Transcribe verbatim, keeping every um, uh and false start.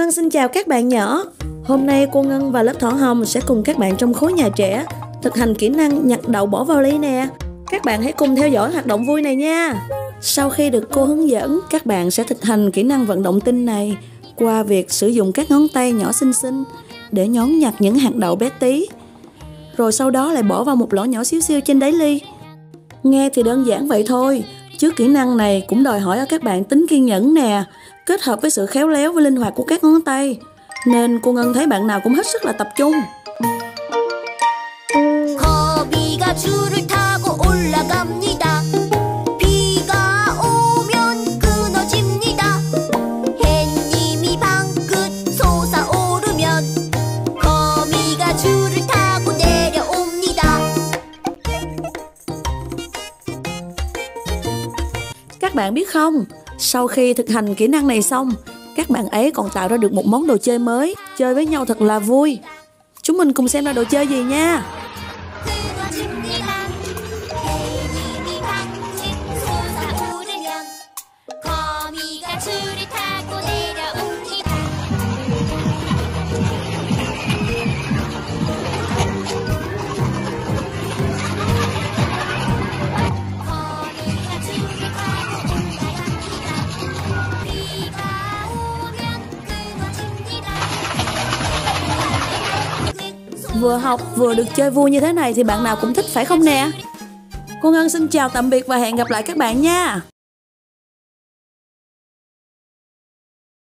Ngân xin chào các bạn nhỏ. Hôm nay cô Ngân và lớp Thỏ Hồng sẽ cùng các bạn trong khối nhà trẻ thực hành kỹ năng nhặt đậu bỏ vào ly nè. Các bạn hãy cùng theo dõi hoạt động vui này nha. Sau khi được cô hướng dẫn, các bạn sẽ thực hành kỹ năng vận động tinh này qua việc sử dụng các ngón tay nhỏ xinh xinh để nhón nhặt những hạt đậu bé tí, rồi sau đó lại bỏ vào một lỗ nhỏ xíu xiu trên đáy ly. Nghe thì đơn giản vậy thôi, chứ kỹ năng này cũng đòi hỏi ở các bạn tính kiên nhẫn nè, kết hợp với sự khéo léo và linh hoạt của các ngón tay, nên cô Ngân thấy bạn nào cũng hết sức là tập trung. Các bạn biết không, sau khi thực hành kỹ năng này xong, các bạn ấy còn tạo ra được một món đồ chơi mới, chơi với nhau thật là vui. Chúng mình cùng xem là đồ chơi gì nha. Vừa học vừa được chơi vui như thế này thì bạn nào cũng thích phải không nè? Cô Ngân xin chào tạm biệt và hẹn gặp lại các bạn nha.